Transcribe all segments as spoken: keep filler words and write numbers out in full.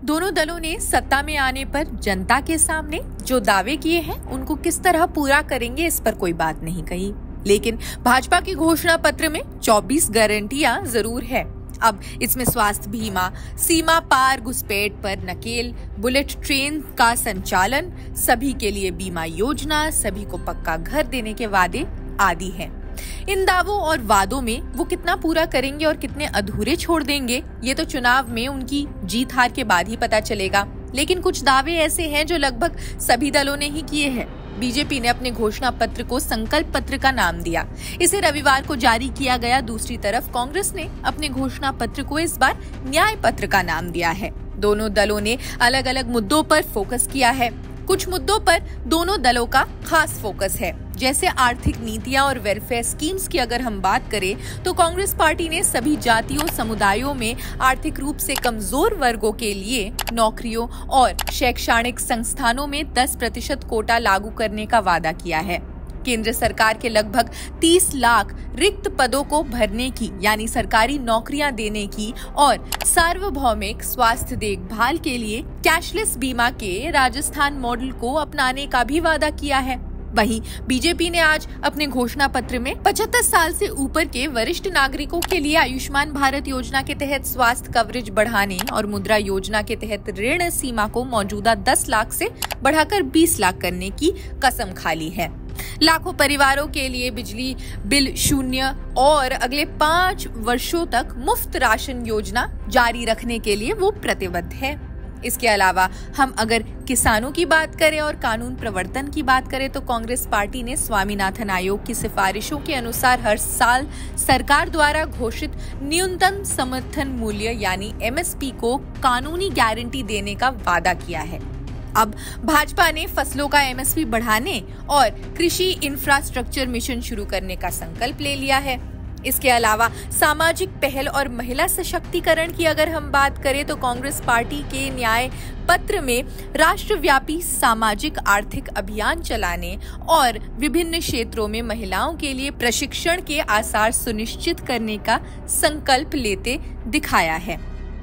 दोनों दलों ने सत्ता में आने पर जनता के सामने जो दावे किए हैं उनको किस तरह पूरा करेंगे इस पर कोई बात नहीं कही, लेकिन भाजपा की घोषणा पत्र में चौबीस गारंटियां जरूर है। अब इसमें स्वास्थ्य बीमा, सीमा पार घुसपैठ पर नकेल, बुलेट ट्रेन का संचालन, सभी के लिए बीमा योजना, सभी को पक्का घर देने के वादे आदि हैं। इन दावों और वादों में वो कितना पूरा करेंगे और कितने अधूरे छोड़ देंगे, ये तो चुनाव में उनकी जीत हार के बाद ही पता चलेगा। लेकिन कुछ दावे ऐसे हैं जो लगभग सभी दलों ने ही किए हैं। बीजेपी ने अपने घोषणा पत्र को संकल्प पत्र का नाम दिया। इसे रविवार को जारी किया गया। दूसरी तरफ कांग्रेस ने अपने घोषणा पत्र को इस बार न्याय पत्र का नाम दिया है। दोनों दलों ने अलग अलग मुद्दों पर फोकस किया है। कुछ मुद्दों पर दोनों दलों का खास फोकस है, जैसे आर्थिक नीतियां और वेलफेयर स्कीम्स की अगर हम बात करें तो कांग्रेस पार्टी ने सभी जातियों समुदायों में आर्थिक रूप से कमजोर वर्गों के लिए नौकरियों और शैक्षणिक संस्थानों में दस प्रतिशत कोटा लागू करने का वादा किया है। केंद्र सरकार के लगभग तीस लाख रिक्त पदों को भरने की यानी सरकारी नौकरियां देने की और सार्वभौमिक स्वास्थ्य देखभाल के लिए कैशलेस बीमा के राजस्थान मॉडल को अपनाने का भी वादा किया है। वहीं बीजेपी ने आज अपने घोषणा पत्र में पचहत्तर साल से ऊपर के वरिष्ठ नागरिकों के लिए आयुष्मान भारत योजना के तहत स्वास्थ्य कवरेज बढ़ाने और मुद्रा योजना के तहत ऋण सीमा को मौजूदा दस लाख से बढ़ाकर बीस लाख करने की कसम खा ली है। लाखों परिवारों के लिए बिजली बिल शून्य और अगले पाँच वर्षों तक मुफ्त राशन योजना जारी रखने के लिए वो प्रतिबद्ध है। इसके अलावा हम अगर किसानों की बात करें और कानून प्रवर्तन की बात करें तो कांग्रेस पार्टी ने स्वामीनाथन आयोग की सिफारिशों के अनुसार हर साल सरकार द्वारा घोषित न्यूनतम समर्थन मूल्य यानी एम एस पी को कानूनी गारंटी देने का वादा किया है। अब भाजपा ने फसलों का एम एस पी बढ़ाने और कृषि इंफ्रास्ट्रक्चर मिशन शुरू करने का संकल्प ले लिया है। इसके अलावा सामाजिक पहल और महिला सशक्तिकरण की अगर हम बात करें तो कांग्रेस पार्टी के न्याय पत्र में राष्ट्रव्यापी सामाजिक आर्थिक अभियान चलाने और विभिन्न क्षेत्रों में महिलाओं के लिए प्रशिक्षण के आसार सुनिश्चित करने का संकल्प लेते दिखाया है।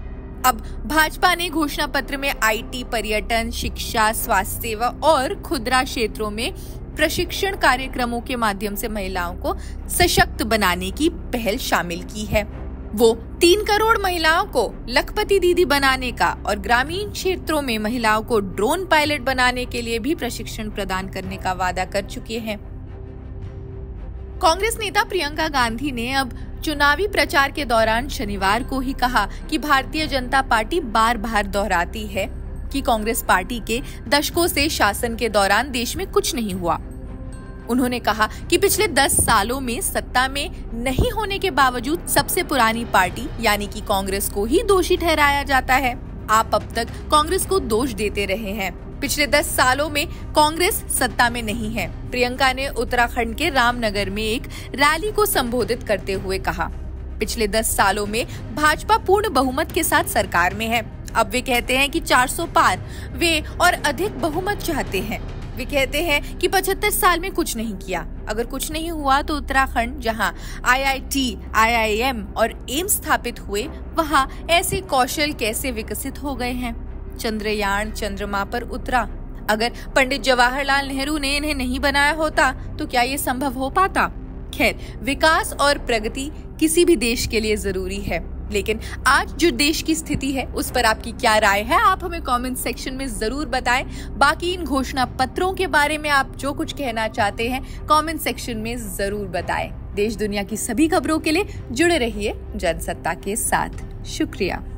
अब भाजपा ने घोषणा पत्र में आई टी, पर्यटन, शिक्षा, स्वास्थ्य सेवा और खुदरा क्षेत्रों में प्रशिक्षण कार्यक्रमों के माध्यम से महिलाओं को सशक्त बनाने की पहल शामिल की है। वो तीन करोड़ महिलाओं को लखपति दीदी बनाने का और ग्रामीण क्षेत्रों में महिलाओं को ड्रोन पायलट बनाने के लिए भी प्रशिक्षण प्रदान करने का वादा कर चुके हैं। कांग्रेस नेता प्रियंका गांधी ने अब चुनावी प्रचार के दौरान शनिवार को ही कहा कि भारतीय जनता पार्टी बार बार दोहराती है कि कांग्रेस पार्टी के दशकों से शासन के दौरान देश में कुछ नहीं हुआ। उन्होंने कहा कि पिछले दस सालों में सत्ता में नहीं होने के बावजूद सबसे पुरानी पार्टी यानी कि कांग्रेस को ही दोषी ठहराया जाता है। आप अब तक कांग्रेस को दोष देते रहे हैं। पिछले दस सालों में कांग्रेस सत्ता में नहीं है। प्रियंका ने उत्तराखंड के रामनगर में एक रैली को संबोधित करते हुए कहा, पिछले दस सालों में भाजपा पूर्ण बहुमत के साथ सरकार में है। अब वे कहते हैं कि चार सौ पार वे और अधिक बहुमत चाहते हैं। वे कहते हैं कि पचहत्तर साल में कुछ नहीं किया। अगर कुछ नहीं हुआ तो उत्तराखंड जहां I I T, I I M और एम्स स्थापित हुए, वहां ऐसे कौशल कैसे विकसित हो गए हैं। चंद्रयान चंद्रमा पर उतरा। अगर पंडित जवाहरलाल नेहरू ने इन्हें नहीं बनाया होता तो क्या ये संभव हो पाता? खैर, विकास और प्रगति किसी भी देश के लिए जरूरी है, लेकिन आज जो देश की स्थिति है उस पर आपकी क्या राय है, आप हमें कमेंट सेक्शन में जरूर बताएं। बाकी इन घोषणा पत्रों के बारे में आप जो कुछ कहना चाहते हैं कमेंट सेक्शन में जरूर बताएं। देश दुनिया की सभी खबरों के लिए जुड़े रहिए जनसत्ता के साथ। शुक्रिया।